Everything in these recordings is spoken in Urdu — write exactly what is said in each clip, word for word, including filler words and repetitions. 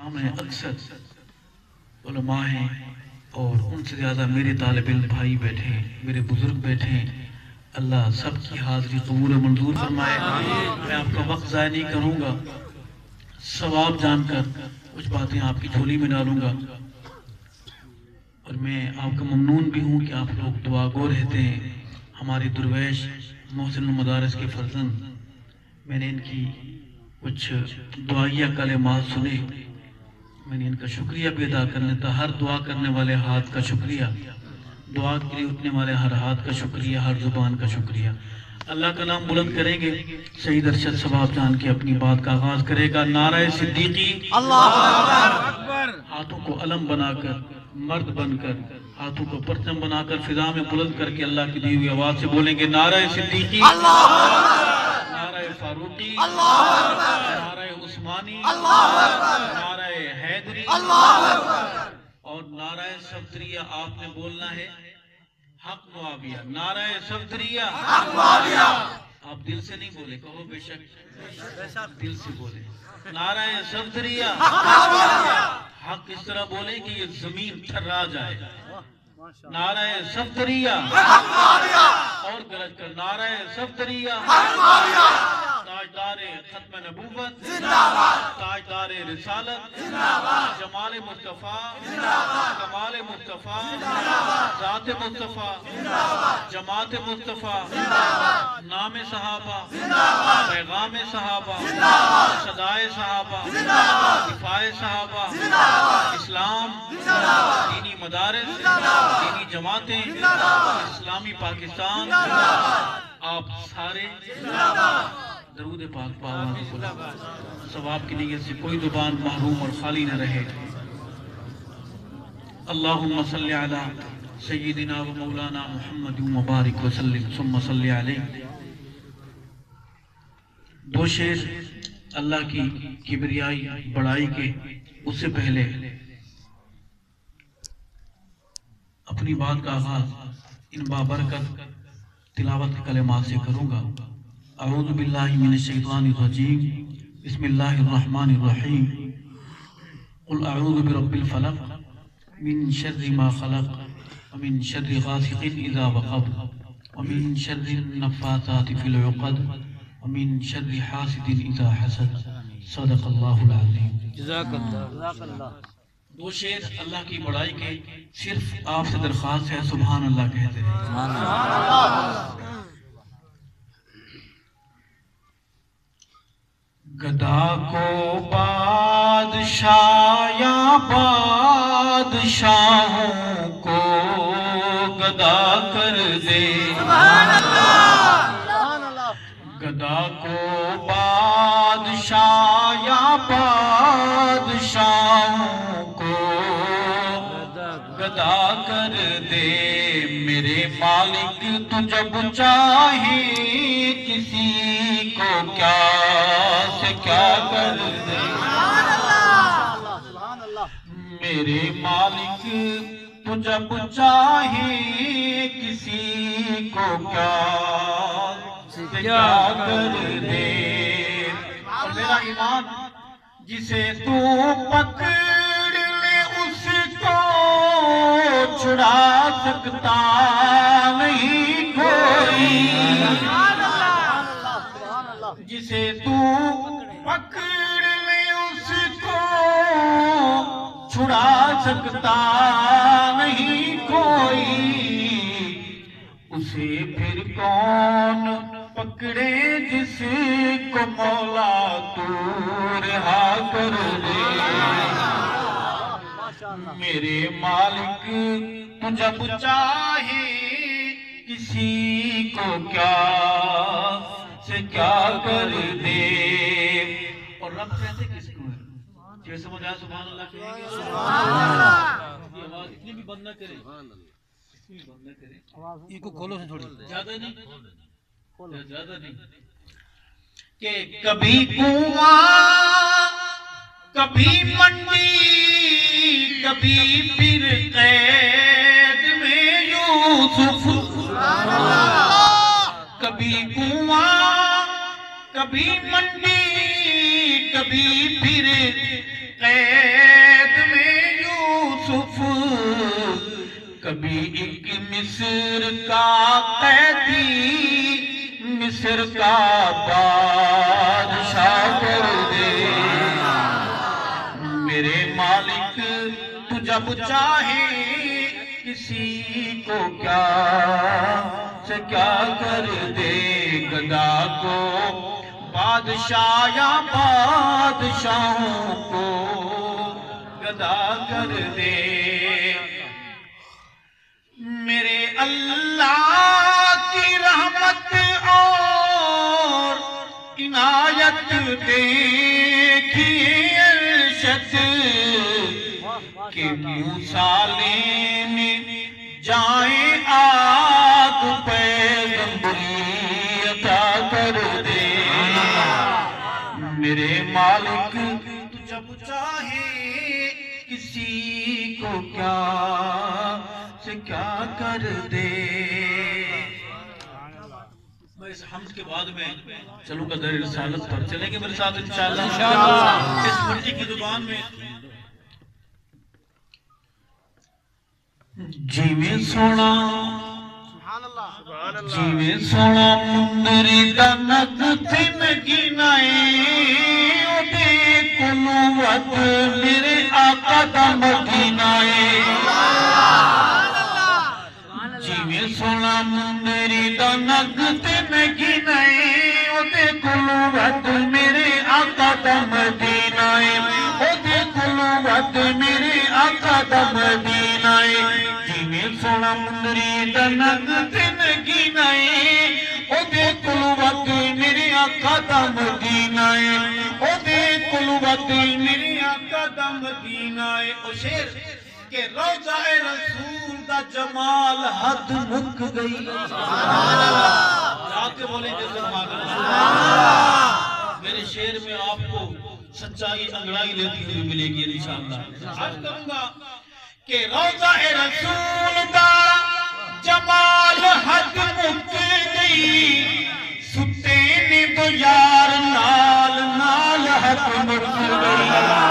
سامنے اکثر علماء ہیں اور ان سے زیادہ میرے طالب علم بھائی بیٹھے ہیں، میرے بزرگ بیٹھے ہیں. اللہ سب کی حاضری قبول و منظور فرمائے. میں آپ کا وقت ضائع نہیں کروں گا، ثواب جان کر کچھ باتیں آپ کی جھولی میں ڈالوں گا. اور میں آپ کا ممنون بھی ہوں کہ آپ لوگ دعا گو رہتے ہیں. ہمارے درویش محسن المدارس کے فرزند، میں نے ان کی کچھ دعائیہ کلمات سنے، میں نے ان کا شکریہ بھی ادا کرنا تھا. ہر دعا کرنے والے ہاتھ کا شکریہ، دعا کے لیے اٹھنے والے ہر ہاتھ کا شکریہ، ہر زبان کا شکریہ. اللہ کا نام بلند کریں گے. شہید ارشد ثواب جان کے اپنی بات کا آغاز کرے گا. نعرہ صدیقی، اللہ اکبر. ہاتھوں کو علم بنا کر، مرد بن کر، ہاتھوں کو پرچم بنا کر فضا میں بلند کر کے اللہ کی دی ہوئی آواز سے بولیں گے نعرہ صدیقی، نعرہ فاروقی، نعرہ عثمانی، نعرہ حیدری، اور نعرہ صفدریہ. آپ نے بولنا ہے حق معاویہ. نعرہ صفدریہ، آپ دل سے نہیں بولے، کہو بے شک دل سے بولے. نعرہ صفدریہ، حق اس طرح بولے کہ یہ زمین تھرا جائے. نعرہ صفدریہ، اور گرج کر نعرہ صفدریہ. تاجدار ختم نبوت، تاجدار رسالت، جمال مصطفیٰ، کمال مصطفیٰ، ذات مصطفیٰ، جماعت مصطفیٰ، نام صحابہ، پیغام صحابہ، صدائے صحابہ، دفاع صحابہ، اسلام، دینی مدارس، دینی جماعتیں، اسلامی پاکستان. آپ سارے درود پاک پاؤں ثواب کی نیت سے کوئی زبان محروم اور خالی نہ رہے. اللہم صلی علی سیدنا و مولانا محمد مبارک وسلم ثم صلی علیہ. دو شعر اللہ کی کبریائی بڑائی کے. اس سے پہلے اپنی بات کا آغاز ان بابرکت تلاوت کے کلمات سے کروں گا. اعوذ باللہ من الشیطان الرجیم، بسم اللہ الرحمن الرحیم. قل اعوذ برب الفلق من شر ما خلق ومن شر غاسق اذا وقب ومن شر النفاثات في العقد ومن شر حاسد اذا حسد. صدق اللہ العظیم. جزاک اللہ. دو شعر اللہ کی بڑائی کے. صرف آپ سے درخواست ہے سبحان اللہ کہتے ہیں. گدا کو بادشاہ یا بادشاہوں کو گدا کر دے. گدا کو بادشاہ یا بادشاہوں کو گدا کر دے. میرے مالک تو جب چاہے کسی کو کیا سے کیا کر دے. میرے مالک تو جب چاہے کسی کو کیا سے کیا کر دے. اور میرا ایمان، جسے تو پکڑ لے اس کو چھڑا سکتا نہیں کوئی. جسے تو پکڑ لے اس کو چھڑا سکتا نہیں کوئی. اسے پھر کون پکڑے جس کو مولا تو رہا کر دے. میرے مالک تو جب چاہے کسی کو کیا سے کیا کر دے. اور رب کہتے کس کو ہے؟ جیسے سمجھ آیا سبحان اللہ کہیں گے. یہ آواز اتنی بھی بند نہ کرے، اتنی بھی بند نہ کرے. یہ کو کھولو سے تھوڑی، زیادہ نہیں، زیادہ نہیں. کہ کبھی کنواں، کبھی منڈی، کبھی پھر قید میں یوسف. کبھی کنواں، کبھی منڈی، کبھی پھر قید کا قیدی مصر کا بادشاہ کر دے میرے مالک تو جب چاہے کسی کو کیا سے کیا کر دے گدا کو بادشاہ یا بادشاہوں کو گدا کر دے میرے اللہ کی رحمت اور عنایت دیکھیے ارشد کہ موسیٰ لینے جائیں آگ پیغمبری عطا کر دے میرے مالک تو جب چاہے کسی کو کیا سے کیا کر دے میں اس حمد کے بعد میں چلوں گا در رسالت پر چلیں گے میرے ساتھ انشاءاللہ اس مٹی کی زبان میں جیویں سونا جیویں سونا مندری دنک تھن گنائے اُدے قلوت میرے آقا دا مدینائے جیویں سونا مندری دنک تھن گنائے اُدے قلوت میرے آقا دا مدینائے اُدے قلوت میرے آقا دا مدینائے جیویں سونا مندری دنک تھن گنائے اُدے قلوت میرے آقا دا مدینائے اُدے قلوت میرے آقا دا مدینائے او شیر کہ روضہ رسول دا جمال حد مک گئی جا کے بولیں گے سبحان اللہ میرے شیر میں آپ کو سچائی انگڑائی لیتی ہوئی ملے گی انشاءاللہ عرض کروں گا کہ روضہ رسول دا جمال حد مک گئی ستے نے تو یار نال نال حد مک گئی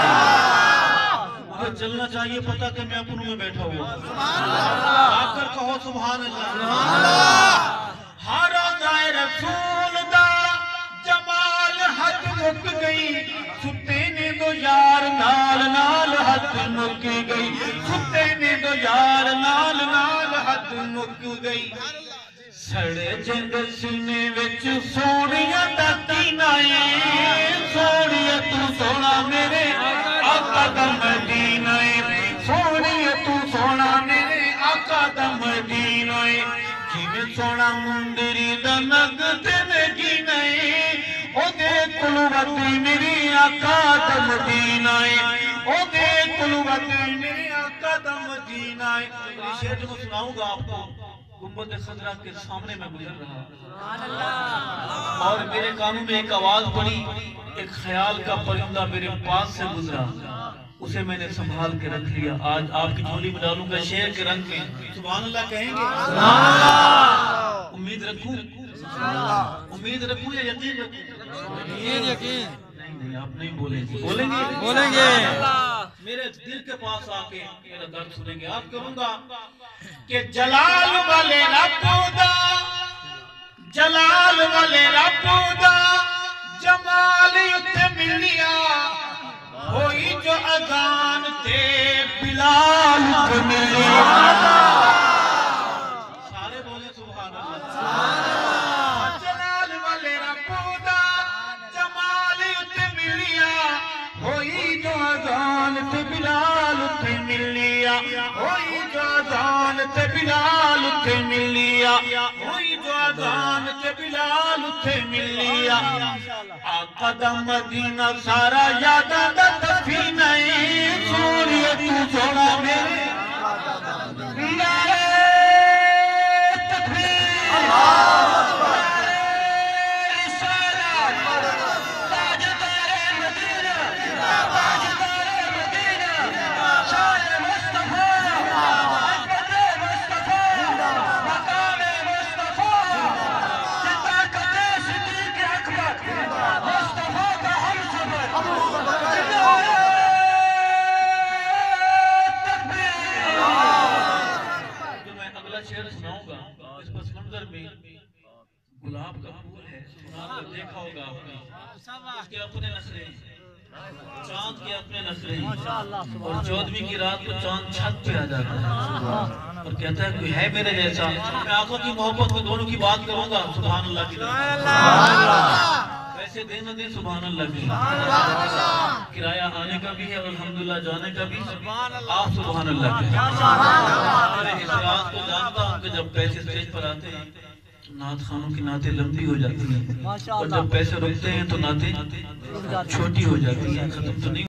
مجھے چلنا چاہیے پتہ کہ میں اپنوں میں بیٹھا ہوا آ کر کہو سبحان اللہ ہر روضہ رسول دا جمال حد مک گئی ستے نے دو یار نال نال حد مک گئی ستے نے دو یار نال نال حد مک گئی سڑے جنگ سینے وچ سونیاں دا کینائے سونیاں تو سونا میرے آقا دا مدینائے سونیاں تو سونا میرے آقا دا مدینائے جیویں سونا مندری دا نگ تن گنائے اُدے قلوت میرے آقا دا مدینائے اُدے قلوت میرے آقا دا مدینائے میری شیر جو میں سناؤں گا آپ کو گنبد خضرہ کے سامنے میں گزر رہا اور میرے کانوں میں ایک آواز پڑی ایک خیال کا پرندہ میرے پاس سے گزرا اسے میں نے سنبھال کے رکھ لیا آج آپ کی جھولی میں ڈالوں گا شیر کے رنگ میں سبحان اللہ کہیں گے امید رکھوں امید رکھوں یا یقین رکھوں یقین یقین نہیں نہیں آپ نہیں بولیں گے بولیں گے بولیں گے میرے دل کے پاس آکے میرا درد سنیں گے آپ کروں گا کہ جلال والے رب دا جلال والے رب دا جمال اتھے ملیا ہوئی جو اذان تے بلال اتھے ملیا سارے بولے سبحان اللہ جلال والے رب دا جمال اتھے ملیا ہوئی جو اذان تے بلال اتھے ملیا ہوئی جو اذان تے بلال اتھے ملیا ہوئی جو اذان تے بلال اتھے ملیا آقا دا مدینہ سارا یادہ دا دفینہ سوریہ تو سونا میرے نعرہ تکبیر ہوگا آپ کا، اس کے اپنے نخرے ہیں، چاند کے اپنے نخرے ہیں، اور چودھویں کی رات کو چاند چھت پہ آ جاتا ہے اور کہتا ہے کوئی ہے میرے جیسا. میں آقا کی محبت میں دونوں کی بات کروں گا، سبحان اللہ کی ویسے دن دن سبحان اللہ کی کرایہ آنے کا بھی ہے اور الحمدللہ جانے کا بھی. آپ سبحان اللہ کی. میں اس رات کو جانتا ہوں کہ جب پیسے اسٹیج پر آتے ہیں نعت خانوں کی نعتیں لمبی ہو جاتی ہیں، اور جب پیسے رکتے ہیں تو نعتیں چھوٹی ہو جاتی ہیں، ختم تو نہیں